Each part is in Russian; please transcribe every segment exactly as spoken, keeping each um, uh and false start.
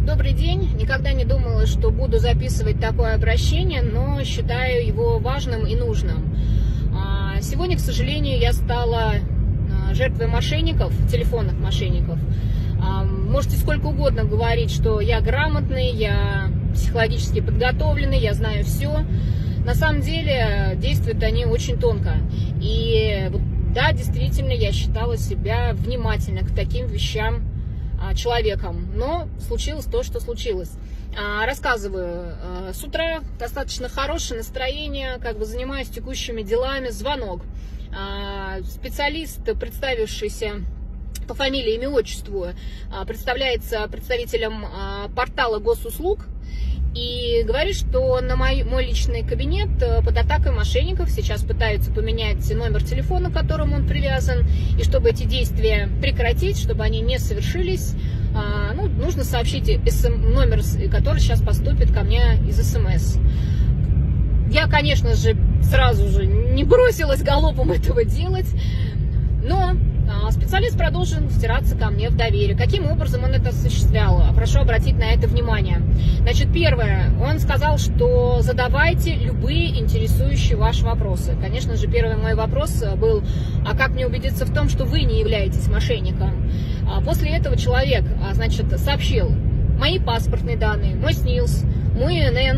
Добрый день. Никогда не думала, что буду записывать такое обращение, но считаю его важным и нужным. Сегодня, к сожалению, я стала жертвой мошенников, телефонных мошенников. Можете сколько угодно говорить, что я грамотный, я психологически подготовленный, я знаю все. На самом деле действуют они очень тонко. И да, действительно, я считала себя внимательной к таким вещам человеком, но случилось то, что случилось. Рассказываю. С утра достаточно хорошее настроение, как бы занимаюсь текущими делами, звонок. Специалист, представившийся по фамилии, имя, отчеству, представляется представителем портала госуслуг и говорит, что на мой, мой личный кабинет под атакой мошенников сейчас пытаются поменять номер телефона, к которому он привязан, и чтобы эти действия прекратить, чтобы они не совершились, ну, нужно сообщить номер, который сейчас поступит ко мне из СМС. Я, конечно же, сразу же не бросилась галопом этого делать, но специалист продолжил втираться ко мне в доверие. Каким образом он это осуществлял? Прошу обратить на это внимание. Значит, первое, он сказал, что задавайте любые интересующие ваши вопросы. Конечно же, первый мой вопрос был, а как мне убедиться в том, что вы не являетесь мошенником? После этого человек, значит, сообщил мои паспортные данные, мой СНИЛС, мой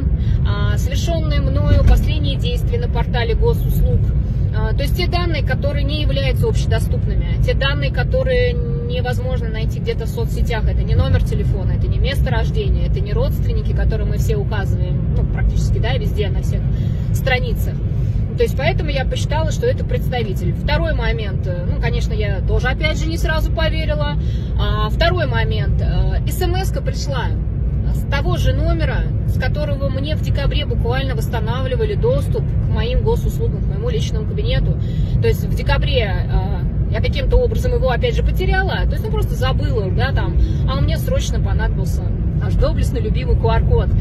ИНН, совершенные мною последние действия на портале госуслуг. То есть те данные, которые не являются общедоступными, те данные, которые невозможно найти где-то в соцсетях, это не номер телефона, это не место рождения, это не родственники, которые мы все указываем, ну, практически, да, везде, на всех страницах. То есть поэтому я посчитала, что это представитель. Второй момент, ну, конечно, я тоже, опять же, не сразу поверила. А, второй момент, смс-ка пришла с того же номера, с которого мне в декабре буквально восстанавливали доступ к моим госуслугам, к моему личному кабинету. То есть в декабре э, я каким-то образом его опять же потеряла, то есть ну просто забыла, да, там, а мне срочно понадобился наш доблестный любимый ку ар код.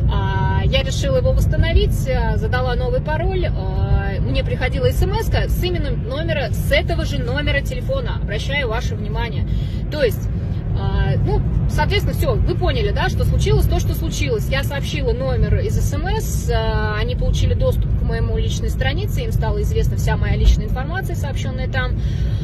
А, я решила его восстановить, задала новый пароль, а, мне приходила смс с именем номера, с этого же номера телефона, обращаю ваше внимание. То есть ну, соответственно, все, вы поняли, да, что случилось то, что случилось. Я сообщила номер из СМС, они получили доступ к моему личной странице, им стала известна вся моя личная информация, сообщенная там.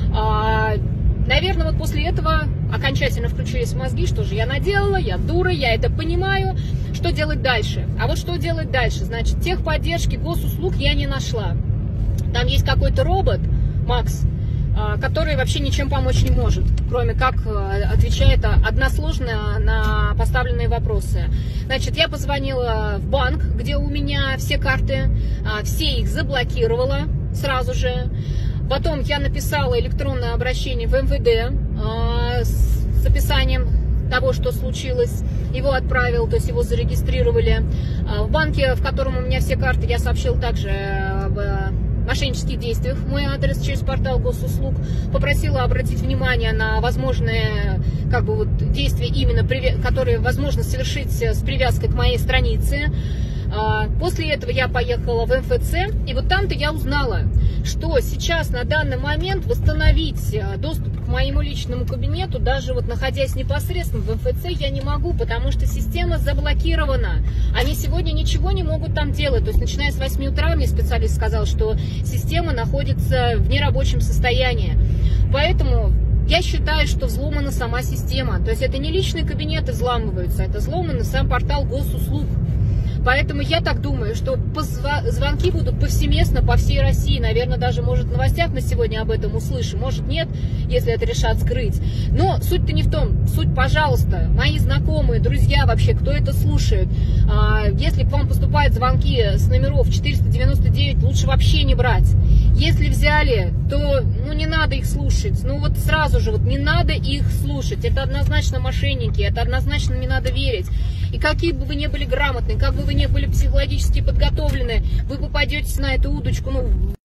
Наверное, вот после этого окончательно включились мозги, что же я наделала, я дура, я это понимаю. Что делать дальше? А вот что делать дальше? Значит, техподдержки госуслуг я не нашла. Там есть какой-то робот, Макс, который вообще ничем помочь не может, кроме как отвечает односложно на поставленные вопросы. Значит, я позвонила в банк, где у меня все карты, все их заблокировала сразу же. Потом я написала электронное обращение в эм вэ дэ с описанием того, что случилось, его отправил, то есть его зарегистрировали. В банке, в котором у меня все карты, я сообщила также об мошеннических действиях в мой адрес через портал госуслуг, попросила обратить внимание на возможные как бы, вот, действия, именно которые возможно совершить с привязкой к моей странице. После этого я поехала в эм эф цэ, и вот там-то я узнала, что сейчас на данный момент восстановить доступ к моему личному кабинету, даже вот находясь непосредственно в эм эф цэ, я не могу, потому что система заблокирована. Они сегодня ничего не могут там делать. То есть, начиная с восьми утра, мне специалист сказал, что система находится в нерабочем состоянии. Поэтому я считаю, что взломана сама система. То есть, это не личные кабинеты взламываются, это взломан сам портал госуслуг. Поэтому я так думаю, что звонки будут повсеместно по всей России. Наверное, даже, может, в новостях мы сегодня об этом услышим. Может, нет, если это решат скрыть. Но суть-то не в том. Суть, пожалуйста, мои знакомые, друзья вообще, кто это слушает. Если к вам поступают звонки с номеров четыреста девяносто девять, лучше вообще не брать. Если взяли, то ну, не надо их слушать. Ну вот сразу же, вот не надо их слушать. Это однозначно мошенники, это однозначно не надо верить. И какие бы вы ни были грамотны, как бы вы ни были психологически подготовлены, вы попадетесь на эту удочку, ну,